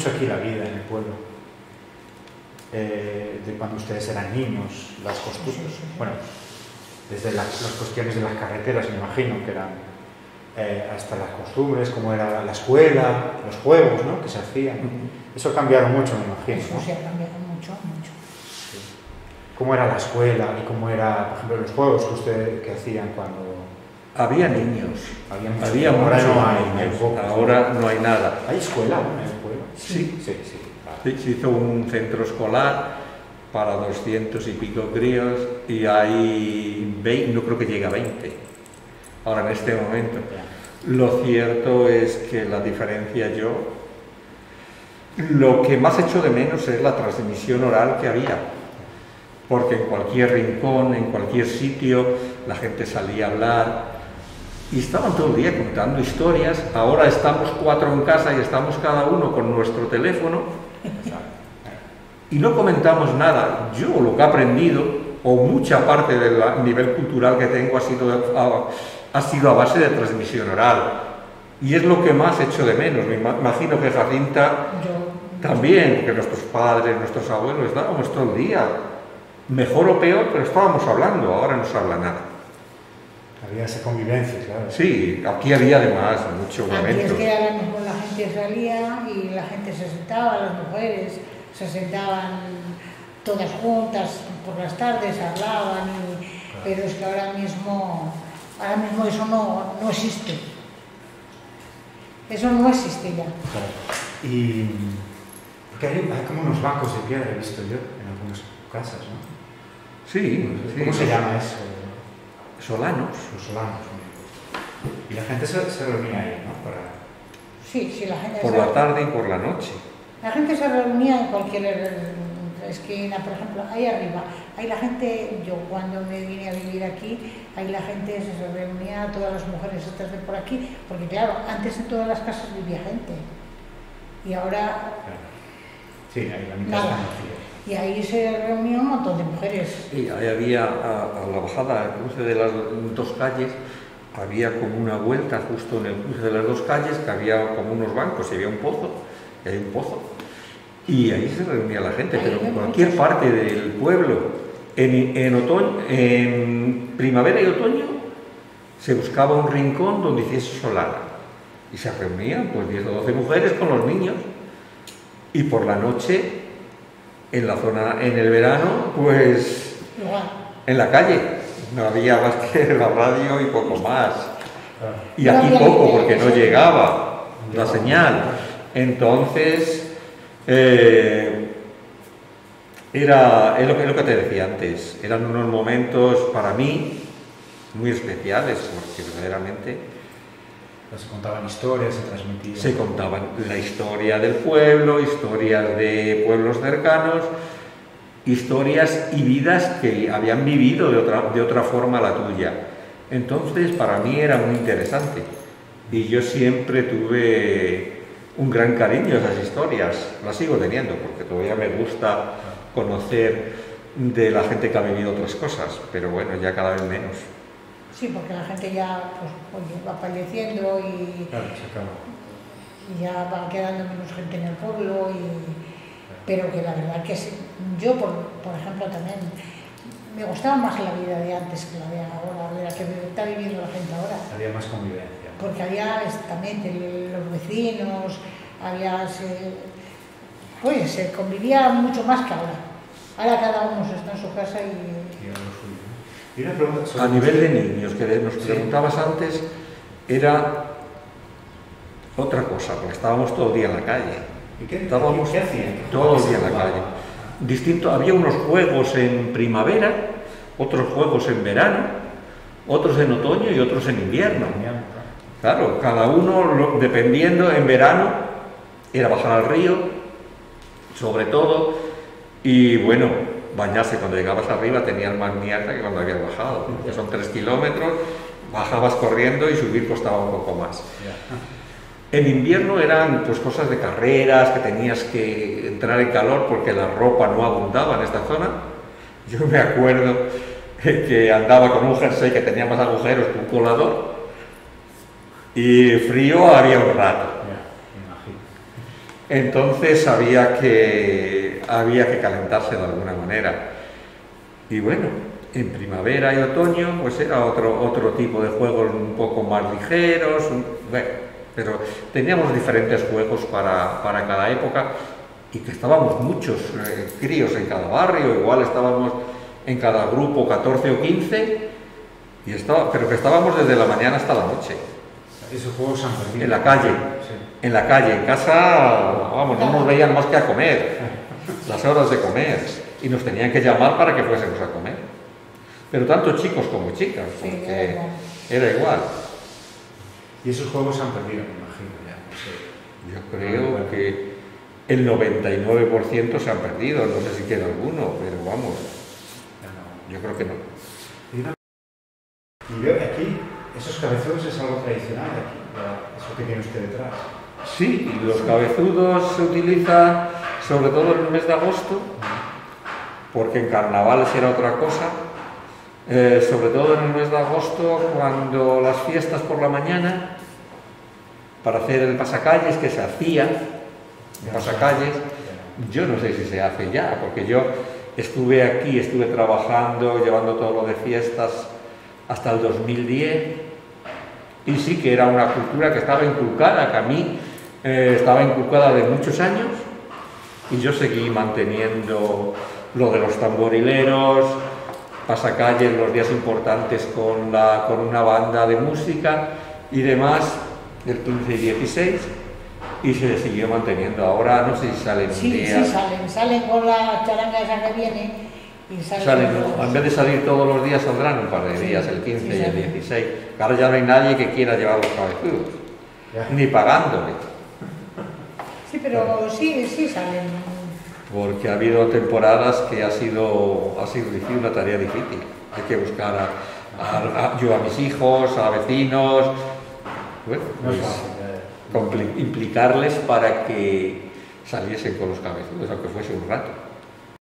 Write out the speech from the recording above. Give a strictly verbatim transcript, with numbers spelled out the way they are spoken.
mucho aquí la vida en el pueblo, eh, de cuando ustedes eran niños, las costumbres, Sí, sí, sí. bueno, desde la, las cuestiones de las carreteras, me imagino que eran, eh, hasta las costumbres, como era la escuela, los juegos, ¿no?, que se hacían. Eso cambiaron mucho, me imagino, Eso ¿no? sí ha cambiado mucho, mucho. Sí. ¿Cómo era la escuela y cómo era, por ejemplo, los juegos que ustedes que hacían cuando... Había niños, Había muchos, había ahora muchos no hay, niños, hay pocos. ahora no hay nada. ¿Hay escuela aún en el pueblo? Sí, Sí, sí, vale. sí, se hizo un centro escolar para doscientos y pico críos y hay veinte, no creo que llegue a veinte ahora en este momento. Lo cierto es que la diferencia, yo lo que más echo de menos es la transmisión oral que había, porque en cualquier rincón, en cualquier sitio, la gente salía a hablar y estaban todo el día contando historias. Ahora estamos cuatro en casa y estamos cada uno con nuestro teléfono y no comentamos nada. Yo lo que he aprendido, o mucha parte del nivel cultural que tengo, ha sido a, ha sido a base de transmisión oral. Y es lo que más echo de menos. Me imagino que Jacinta Yo, también, porque nuestros padres, nuestros abuelos, estábamos todo el día, mejor o peor, pero estábamos hablando, ahora no se habla nada. Había esa convivencia, claro. Sí, aquí había además muchos aquí momentos. es que a lo mejor la gente salía y la gente se sentaba, las mujeres se sentaban todas juntas por las tardes, hablaban, y, claro. Pero es que ahora mismo, ahora mismo eso no, no existe. Eso no existe ya. Claro. Y porque hay, hay como unos bancos de piedra, he visto yo, en algunas casas, ¿no? Sí, ¿Cómo sí. se llama eso? Solanos. Los solanos. Y la gente se, se reunía ahí, ¿no? Para... Sí, sí, la gente... Por se... la tarde y por la noche. La gente se reunía en cualquier esquina, por ejemplo, ahí arriba. Ahí la gente, yo cuando me vine a vivir aquí, ahí la gente se reunía, todas las mujeres estas de por aquí, porque claro, antes en todas las casas vivía gente. Y ahora... Sí, ahí la mitad nada. está vacía. Y ahí se reunía un montón de mujeres. Sí, ahí había, a, a la bajada, al cruce de las dos calles, había como una vuelta justo en el cruce de las dos calles, que había como unos bancos y había un pozo, y hay un pozo, y ahí se reunía la gente, ahí pero en cualquier parte del pueblo, en, en, otoño, en primavera y otoño, se buscaba un rincón donde hiciese solana, y se reunían pues diez o doce mujeres con los niños, y por la noche, en la zona, en el verano, pues Igual. en la calle, no había más que la radio y poco más. Y No aquí había poco, idea, porque no sí. llegaba la señal. Entonces, eh, era, es lo que, es lo que te decía antes, eran unos momentos para mí muy especiales, porque verdaderamente Se contaban historias, se transmitían. se contaban la historia del pueblo, historias de pueblos cercanos, historias y vidas que habían vivido de otra, de otra forma la tuya. Entonces, para mí era muy interesante. Y yo siempre tuve un gran cariño a esas historias. Las sigo teniendo, porque todavía me gusta conocer de la gente que ha vivido otras cosas, pero bueno, ya cada vez menos. Sí, porque la gente ya pues, oye, va falleciendo y, Claro, se acaba. y ya va quedando menos gente en el pueblo. Y, pero que la verdad que sí, yo, por, por ejemplo, también me gustaba más la vida de antes que la de ahora, de la que está viviendo la gente ahora. Había más convivencia. Porque había también los vecinos, había, se, pues, se convivía mucho más que ahora. Ahora cada uno está en su casa y... Y era lo suyo. Y una pregunta sobre... A nivel de niños, que nos preguntabas antes, era otra cosa, porque estábamos todo el día en la calle. ¿Y qué, Estábamos qué hacían? todo el día en la calle. Distinto, había unos juegos en primavera, otros juegos en verano, otros en otoño y otros en invierno. Claro, cada uno, dependiendo, en verano era bajar al río, sobre todo, y bueno, bañarse. Cuando llegabas arriba tenías más mierda que cuando habías bajado, que son tres kilómetros, bajabas corriendo y subir costaba un poco más. En invierno eran pues cosas de carreras, que tenías que entrar en calor porque la ropa no abundaba en esta zona. Yo me acuerdo que andaba con un jersey que tenía más agujeros que un colador, y frío había un rato. Entonces había que, había que calentarse de alguna manera. Y bueno, en primavera y otoño pues era otro, otro tipo de juegos un poco más ligeros, un, bueno, pero teníamos diferentes juegos para, para cada época y que estábamos muchos eh, críos en cada barrio, igual estábamos en cada grupo catorce o quince, y estaba, pero que estábamos desde la mañana hasta la noche. Esos juegos se han perdido. En la calle, sí. En la calle, en casa, vamos, no nos veían más que a comer, las horas de comer, y nos tenían que llamar para que fuésemos a comer. Pero tanto chicos como chicas, porque sí, era igual. Y esos juegos se han perdido, me imagino, ya. No sé. Yo creo bueno. que el noventa y nueve por ciento se han perdido, no sé si queda alguno, pero vamos, yo creo que no. Y veo que aquí, esos cabezudos es algo tradicional aquí, eso que tiene usted detrás. Sí, los cabezudos se utilizan sobre todo en el mes de agosto, porque en carnavales era otra cosa, eh, sobre todo en el mes de agosto, cuando las fiestas por la mañana, para hacer el pasacalles, que se hacía, el pasacalles, yo no sé si se hace ya, porque yo estuve aquí, estuve trabajando, llevando todo lo de fiestas hasta el dos mil diez, y sí que era una cultura que estaba inculcada, que a mí eh, estaba inculcada de muchos años, y yo seguí manteniendo lo de los tamborileros, pasacalles, los días importantes con, la, con una banda de música y demás, el quince y dieciséis, y se siguió manteniendo. Ahora no sé si salen un sí, día. Sí, salen, salen con la charanga esa que viene y salen. salen ¿no? En vez de salir todos los días, saldrán un par de sí, días, el quince sí, y el dieciséis. Ahora ya no hay nadie que quiera llevar los cabezudos, ni pagándole. Sí, pero sí, sí salen. Porque ha habido temporadas que ha sido, ha sido difícil, una tarea difícil. Hay que buscar a, a, a, yo a mis hijos, a vecinos, bueno, pues, implicarles para que saliesen con los cabezudos, aunque fuese un rato.